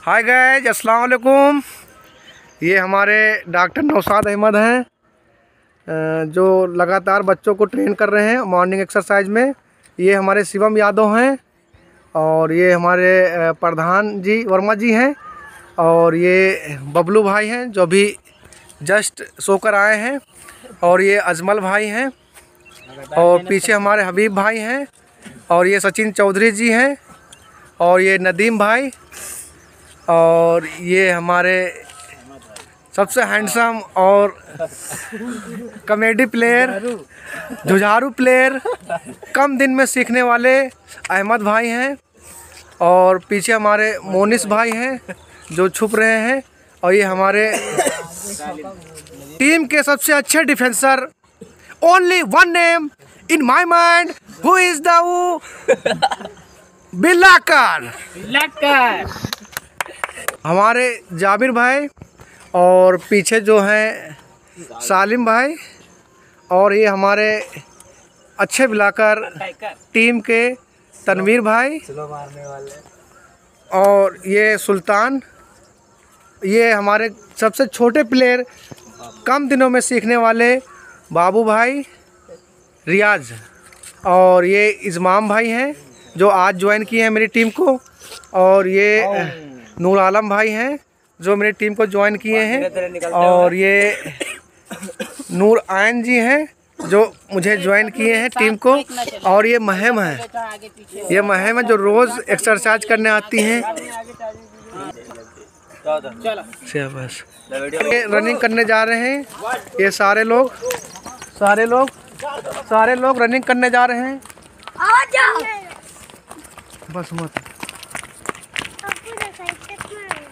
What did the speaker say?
Hi guys, अस्सलाम वालेकुम। ये हमारे डॉक्टर नौशाद अहमद हैं जो लगातार बच्चों को ट्रेन कर रहे हैं मॉर्निंग एक्सरसाइज में। ये हमारे शिवम यादव हैं और ये हमारे प्रधान जी वर्मा जी हैं और ये बबलू भाई हैं जो अभी जस्ट सोकर आए हैं और ये अजमल भाई हैं और पीछे हमारे हबीब भाई हैं और ये सचिन चौधरी जी हैं और ये नदीम भाई और ये हमारे सबसे हैंडसम और कॉमेडी प्लेयर, जुझारू प्लेयर, कम दिन में सीखने वाले अहमद भाई हैं और पीछे हमारे मोनिस भाई हैं जो छुप रहे हैं और ये हमारे टीम के सबसे अच्छे defencer, only one name in my mind, who is the बिल्लाकर हमारे जाबिर भाई और पीछे जो हैं सालिम भाई और ये हमारे अच्छे बिलाकर टीम के तनवीर भाई और ये सुल्तान, ये हमारे सबसे छोटे प्लेयर, कम दिनों में सीखने वाले बाबू भाई रियाज और ये इज़माम भाई हैं जो आज ज्वाइन किए हैं मेरी टीम को और ये नूर आलम भाई हैं जो मेरी टीम को ज्वाइन किए हैं और ये नूर आयन जी हैं जो मुझे ज्वाइन किए हैं टीम को और ये महम है, ये महम है जो रोज़ एक्सरसाइज करने आती हैं। बस ये रनिंग करने जा रहे हैं, ये सारे लोग रनिंग करने जा रहे हैं। बस मत